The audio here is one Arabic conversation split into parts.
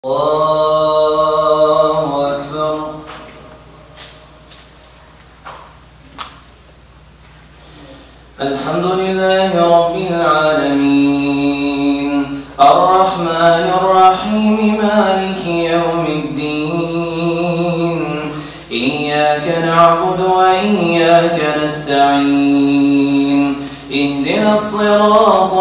الله أكبر. الحمد لله رب العالمين الرحمن الرحيم مالك يوم الدين إياك نعبد وإياك نستعين اهدنا الصراط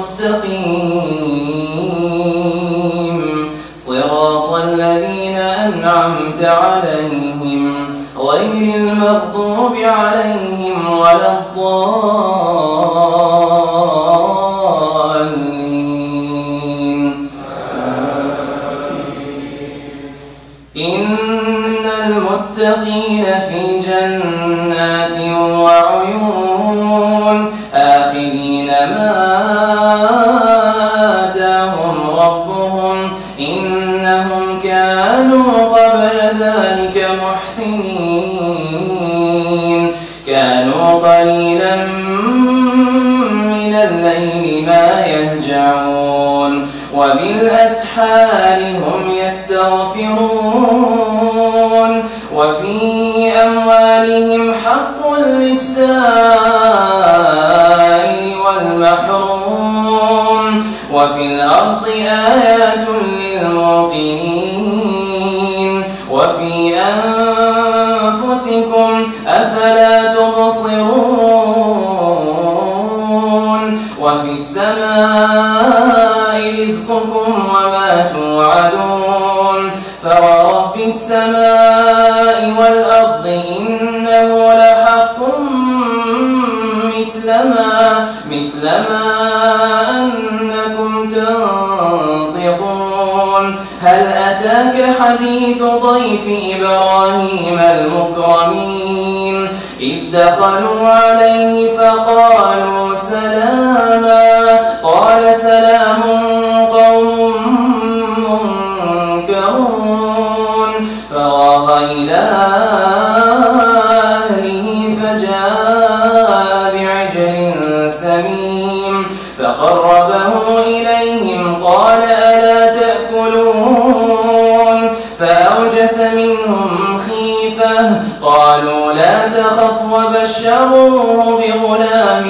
المستقيم صراط الذين أنعمت عليهم غير المغضوب عليهم ولا الضالين. إن المتقين في جنات وعيون آخذين ما آتاهم ربهم إنهم كانوا قبل ذلك محسنين كانوا قليلا من الليل ما يهجعون وبالأسحار هم يستغفرون وفي أموالهم حق للسائل والمحروم وفي الأرض آيات للموقنين وفي أنفسكم أفلا تبصرون وفي السماء رزقكم وما توعدون فورب السماء والأرض إنه لحق مثل ما أنكم تنطقون هل أتاك حديث ضيف إبراهيم المكرمين إذ دخلوا عليه فقالوا سلاما قال سلام قوم منكرون فراغ إلى أهله فجاء بعجل سمين فقربه إليهم قال ألا تأكلون فأوجس منهم خيفة قالوا لا تخف وبشروه بغلام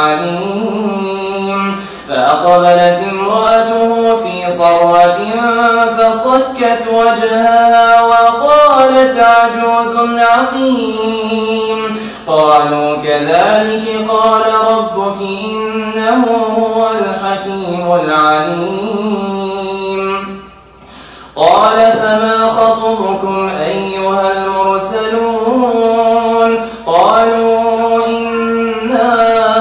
عليم فأقبلت امرأته في صرة فصكت وجهها وقالت عجوز عقيم قالوا كذلك قال ربك إنه هو الحكيم العليم قال فما خطبكم أيها المرسلون قالوا إنا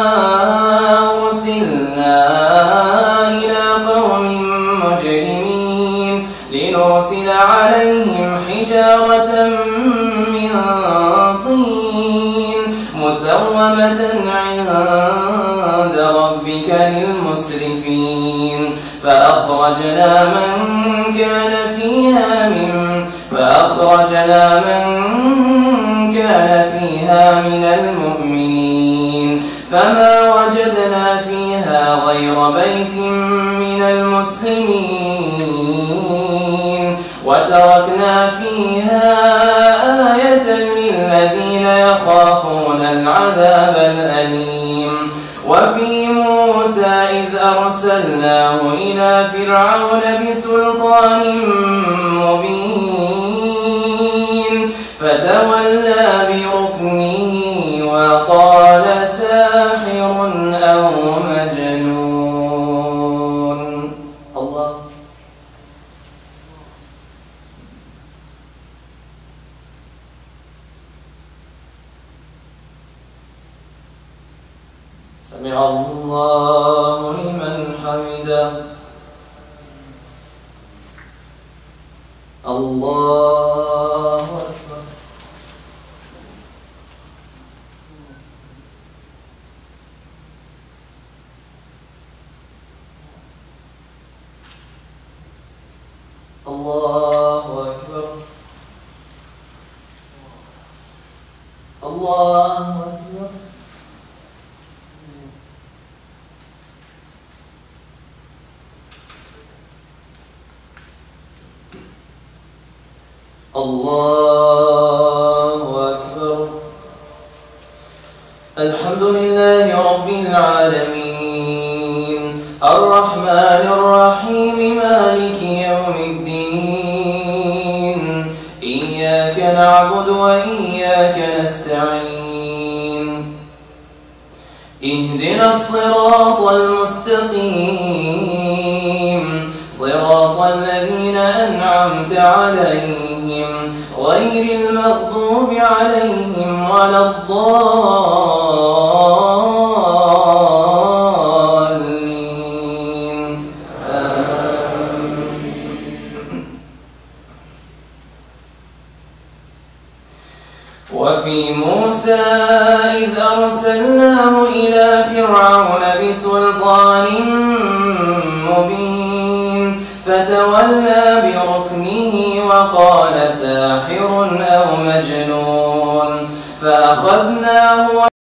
أرسلنا إلى قوم مجرمين لنرسل عليهم حجارة من طين مسومة عند ربك للمسرفين فأخرجنا من كان فيها من المؤمنين فما وجدنا فيها غير بيت من المسلمين وتركنا فيها آية للذين يخافون العذاب الأليم وفي موسى إذ أرسلناه إلى فرعون بسلطان مبين فتولى بركنه وقال ساحر أو مجنون. الله سمع الله لمن حمده. الله أكبر. الله أكبر. الله أكبر. الله أكبر. الحمد لله رب العالمين الرحمن الرحيم مالك يوم الدين إياك نعبد وإياك نستعين اهدنا الصراط المستقيم صراط الذين أنعمت عليهم غير المغضوب عليهم ولا الضالين وفي موسى إذ أرسلناه إلى فرعون بسلطان مبين فتولى بركنه وقال ساحر أو مجنون فأخذناه